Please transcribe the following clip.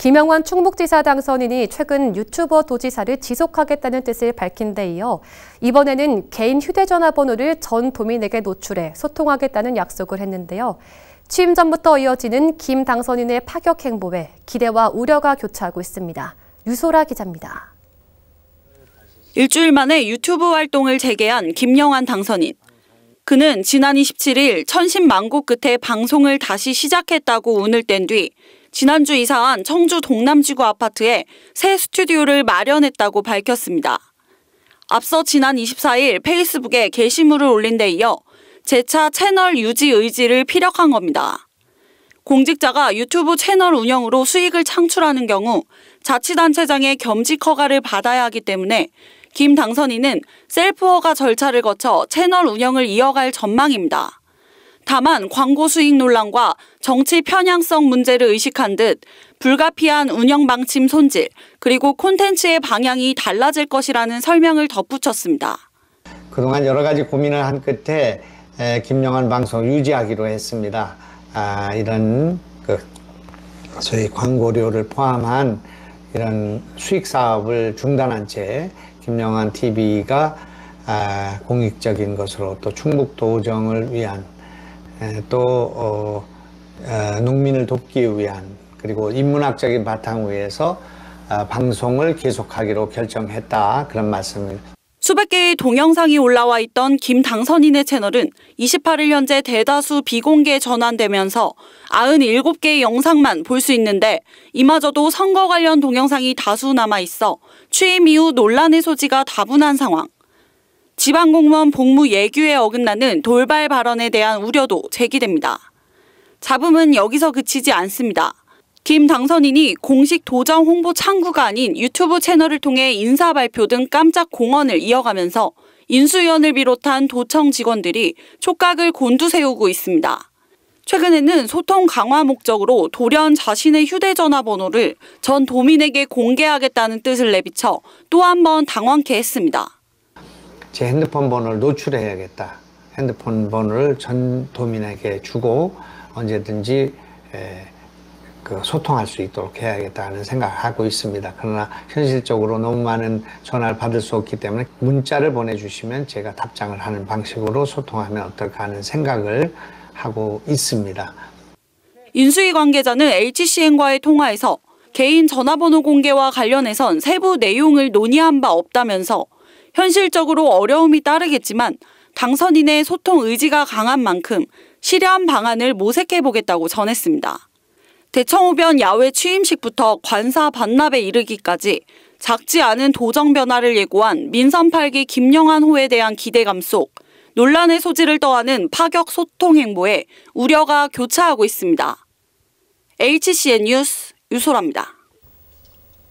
김영환 충북지사 당선인이 최근 유튜버 도지사를 지속하겠다는 뜻을 밝힌 데 이어 이번에는 개인 휴대전화 번호를 전 도민에게 노출해 소통하겠다는 약속을 했는데요. 취임 전부터 이어지는 김 당선인의 파격 행보에 기대와 우려가 교차하고 있습니다. 유소라 기자입니다. 일주일 만에 유튜브 활동을 재개한 김영환 당선인. 그는 지난 27일 천신만고 끝에 방송을 다시 시작했다고 운을 뗀 뒤 지난주 이사한 청주 동남지구 아파트에 새 스튜디오를 마련했다고 밝혔습니다. 앞서 지난 24일 페이스북에 게시물을 올린 데 이어 재차 채널 유지 의지를 피력한 겁니다. 공직자가 유튜브 채널 운영으로 수익을 창출하는 경우 자치단체장의 겸직 허가를 받아야 하기 때문에 김 당선인은 셀프 허가 절차를 거쳐 채널 운영을 이어갈 전망입니다. 다만 광고 수익 논란과 정치 편향성 문제를 의식한 듯 불가피한 운영 방침 손질, 그리고 콘텐츠의 방향이 달라질 것이라는 설명을 덧붙였습니다. 그동안 여러 가지 고민을 한 끝에 김영환 방송 유지하기로 했습니다. 이런 저희 광고료를 포함한 이런 수익 사업을 중단한 채 김영환 TV가 공익적인 것으로 또 충북 도정을 위한 또 농민을 돕기 위한 그리고 인문학적인 바탕 위에서 방송을 계속하기로 결정했다, 그런 말씀입니다. 수백 개의 동영상이 올라와 있던 김 당선인의 채널은 28일 현재 대다수 비공개 전환되면서 97개의 영상만 볼 수 있는데 이마저도 선거 관련 동영상이 다수 남아있어 취임 이후 논란의 소지가 다분한 상황. 지방공무원 복무 예규에 어긋나는 돌발 발언에 대한 우려도 제기됩니다. 잡음은 여기서 그치지 않습니다. 김 당선인이 공식 도정 홍보 창구가 아닌 유튜브 채널을 통해 인사 발표 등 깜짝 공언을 이어가면서 인수위원을 비롯한 도청 직원들이 촉각을 곤두세우고 있습니다. 최근에는 소통 강화 목적으로 돌연 자신의 휴대전화 번호를 전 도민에게 공개하겠다는 뜻을 내비쳐 또 한 번 당황케 했습니다. 제 핸드폰 번호를 노출해야겠다. 핸드폰 번호를 전 도민에게 주고 언제든지 소통할 수 있도록 해야겠다는 생각을 하고 있습니다. 그러나 현실적으로 너무 많은 전화를 받을 수 없기 때문에 문자를 보내주시면 제가 답장을 하는 방식으로 소통하면 어떨까 하는 생각을 하고 있습니다. 인수위 관계자는 HCN과의 통화에서 개인 전화번호 공개와 관련해선 세부 내용을 논의한 바 없다면서 현실적으로 어려움이 따르겠지만 당선인의 소통 의지가 강한 만큼 실현 방안을 모색해보겠다고 전했습니다. 대청호변 야외 취임식부터 관사 반납에 이르기까지 작지 않은 도정 변화를 예고한 민선 8기 김영환 호에 대한 기대감 속 논란의 소지를 더하는 파격 소통 행보에 우려가 교차하고 있습니다. HCN 뉴스 유소라입니다.